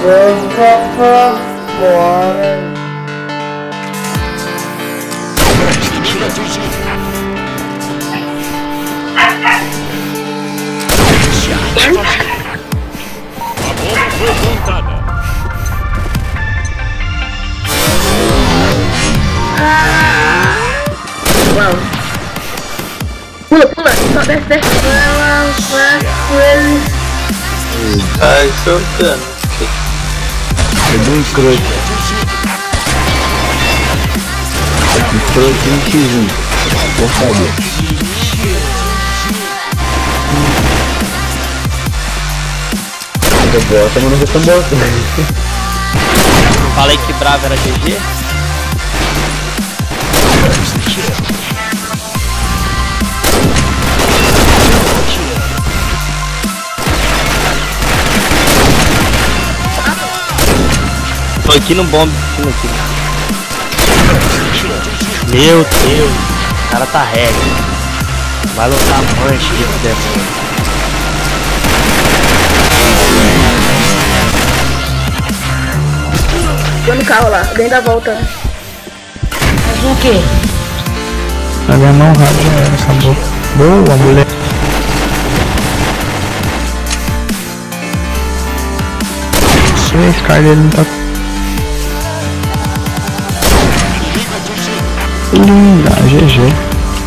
Pula, só desce. Ai, soltando. É do escroto. Escroto no X1. Porcaria. Bota, mas não é tão bosta. Falei que bravo era GG? Tô aqui no bomb. Meu Deus, o cara tá reto. Vai lutar manche de demônio. Tô no carro lá, dentro da volta. Mas o quê? A minha mão rádio acabou. Boa, mulher. Esse cara dele não tá. Linda, GG.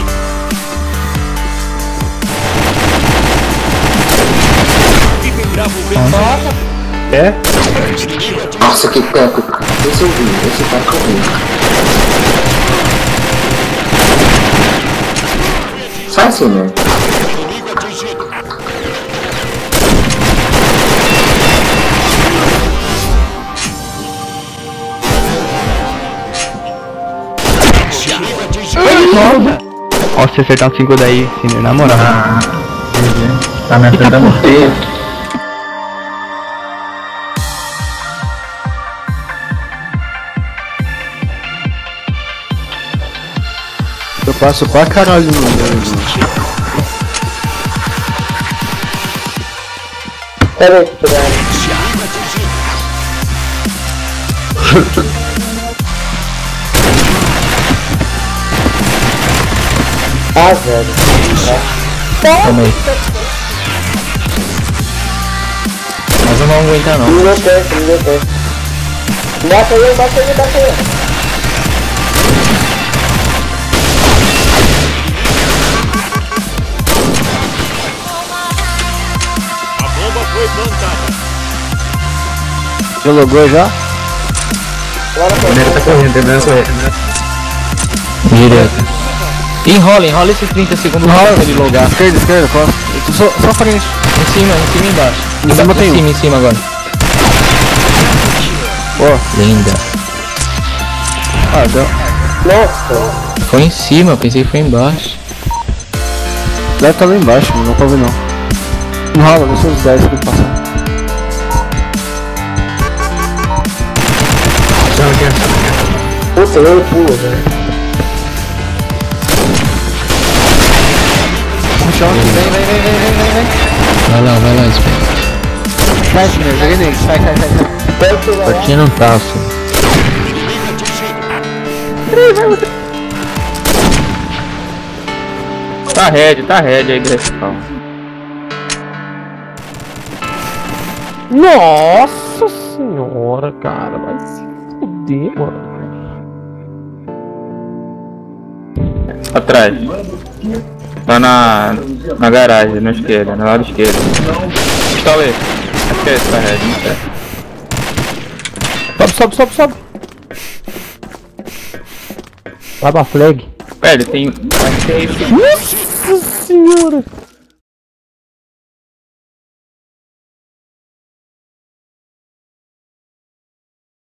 É? Nossa, que teco. Esse eu vi, esse tá correndo. Sai assim, né? Ó, se acertar um 5 daí, sim, na moral. Tá me afetando feio. Eu passo pra caralho no meu. Pera aí, Ah, velho. Calma aí. Mas eu não vou aguentar não. Não deu tempo. Bata aí. A bomba foi plantada. Já logou já? Primeiro tá correndo, terminando correr. Direto. Enrola esses 30 segundos pra ele logar. Esquerda, costa. Só frente. Em cima e embaixo. Em cima agora. Ó, linda. Ah, deu. Nossa. Foi em cima, eu pensei que foi embaixo. Deve estar lá embaixo, não pode ver não. Enrola, deixa os 10 que passar. Puta, eu pulo, velho. Vem. Vai lá, espera. Sai, senhor, joguei nele, sai. Portinha não tá, filho. Tá red aí, agressão. Nossa senhora, cara, vai se fuder, mano. Atrás. Tá na garagem, na esquerda, na lado esquerdo. Pistola aí. Acho que é esse, tá red, não sei. Sobe. Vai pra flag. Velho, tem... Nossa senhora.